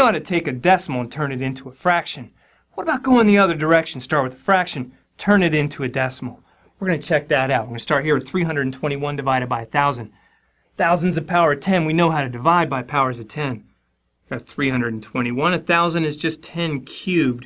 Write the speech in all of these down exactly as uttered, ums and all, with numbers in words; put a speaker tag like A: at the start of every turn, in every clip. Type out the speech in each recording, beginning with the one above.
A: how to take a decimal and turn it into a fraction. What about going the other direction? Start with a fraction, turn it into a decimal. We're going to check that out. We're going to start here with three hundred twenty-one divided by one thousand. Thousands of power of ten. We know how to divide by powers of ten. Got three hundred twenty-one. one thousand is just ten cubed.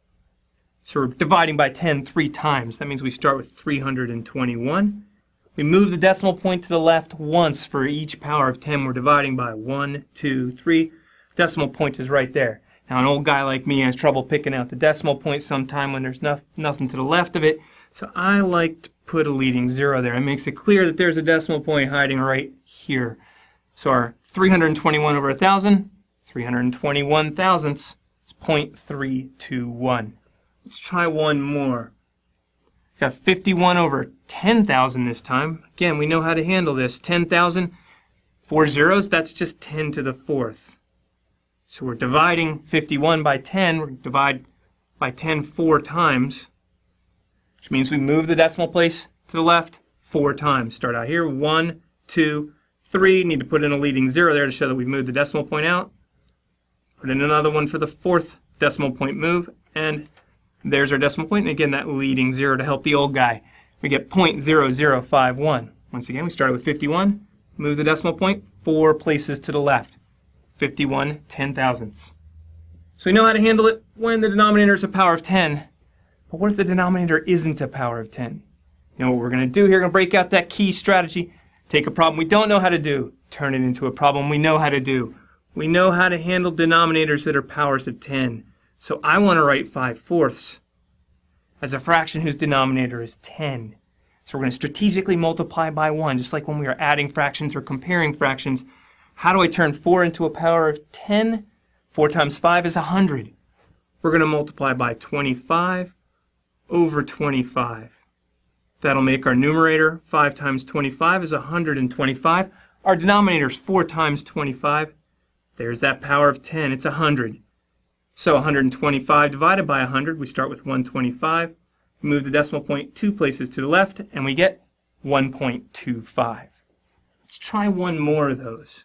A: So we're dividing by ten three times. That means we start with three hundred twenty-one. We move the decimal point to the left once for each power of ten. We're dividing by one, two, three. Decimal point is right there. Now an old guy like me has trouble picking out the decimal point sometime when there's no, nothing to the left of it. So I like to put a leading zero there. It makes it clear that there's a decimal point hiding right here. So our three hundred twenty-one over one thousand, three hundred twenty-one thousandths is zero point three two one. Let's try one more. Got fifty-one over ten thousand this time. Again, we know how to handle this. ten thousand, four zeros, that's just ten to the fourth. So we're dividing fifty-one by ten. We're going to divide by ten four times, which means we move the decimal place to the left four times. Start out here, one, two, three. Need to put in a leading zero there to show that we moved the decimal point out. Put in another one for the fourth decimal point move, and there's our decimal point. And again, that leading zero to help the old guy. We get zero point zero zero five one. Once again, we started with fifty-one, move the decimal point four places to the left. fifty-one ten thousandths. So we know how to handle it when the denominator is a power of ten. But what if the denominator isn't a power of ten? You know what we're going to do here? We're going to break out that key strategy. Take a problem we don't know how to do, turn it into a problem we know how to do. We know how to handle denominators that are powers of ten. So I want to write five fourths as a fraction whose denominator is ten. So we're going to strategically multiply by one, just like when we are adding fractions or comparing fractions. How do I turn four into a power of ten? four times five is one hundred. We're going to multiply by twenty-five over twenty-five. That'll make our numerator five times twenty-five is one hundred twenty-five. Our denominator is four times twenty-five. There's that power of ten. It's one hundred. So one hundred twenty-five divided by one hundred, we start with one hundred twenty-five. We move the decimal point two places to the left, and we get one point two five. Let's try one more of those.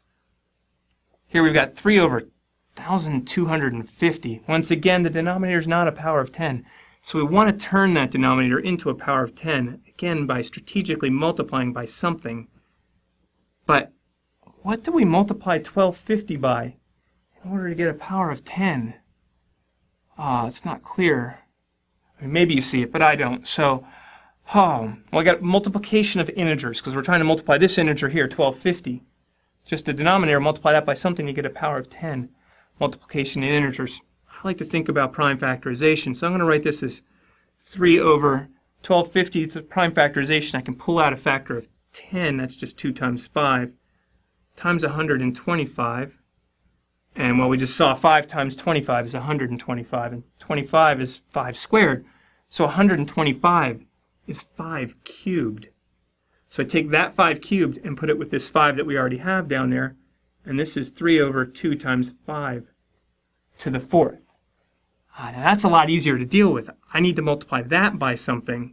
A: Here we've got three over one thousand two hundred fifty. Once again, the denominator is not a power of ten. So we want to turn that denominator into a power of ten, again by strategically multiplying by something. But what do we multiply twelve fifty by in order to get a power of ten? Ah, oh, it's not clear. I mean, maybe you see it, but I don't. So, oh, well, I got multiplication of integers because we're trying to multiply this integer here, twelve fifty. Just the denominator, multiply that by something, you get a power of ten. Multiplication in integers. I like to think about prime factorization, so I'm going to write this as three over twelve fifty. It's a prime factorization. I can pull out a factor of ten. That's just two times five times one hundred twenty-five. And well, we just saw five times twenty-five is one hundred twenty-five, and twenty-five is five squared. So one hundred twenty-five is five cubed. So I take that five cubed and put it with this five that we already have down there, and this is three over two times five to the fourth. Ah, now that's a lot easier to deal with. I need to multiply that by something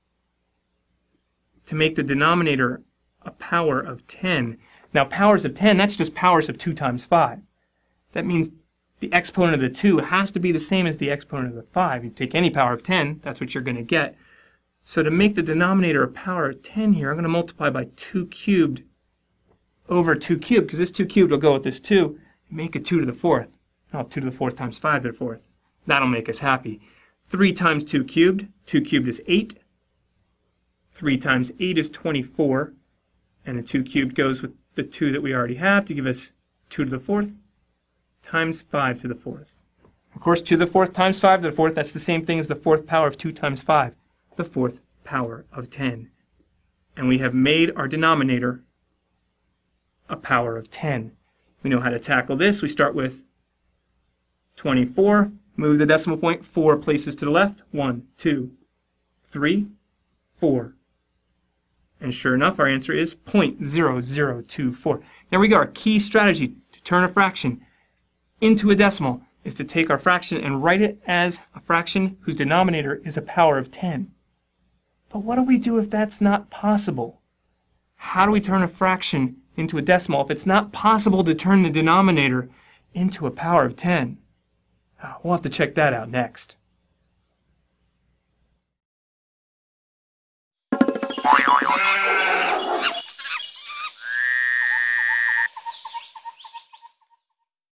A: to make the denominator a power of ten. Now powers of ten, that's just powers of two times five. That means the exponent of the two has to be the same as the exponent of the five. You take any power of ten, that's what you're going to get. So to make the denominator a power of ten here, I'm going to multiply by two cubed over two cubed, because this two cubed will go with this two, and make it two to the fourth. Oh, two to the fourth times five to the fourth. That'll make us happy. three times two cubed, two cubed is eight. three times eight is twenty-four. And the two cubed goes with the two that we already have to give us two to the fourth times five to the fourth. Of course, two to the fourth times five to the fourth, that's the same thing as the fourth power of two times five, the fourth power of ten. And we have made our denominator a power of ten. We know how to tackle this. We start with twenty-four, move the decimal point four places to the left, one, two, three, four. And sure enough, our answer is zero point zero zero two four. There we go. Our key strategy to turn a fraction into a decimal is to take our fraction and write it as a fraction whose denominator is a power of ten. But what do we do if that's not possible? How do we turn a fraction into a decimal if it's not possible to turn the denominator into a power of ten. Uh, we'll have to check that out next.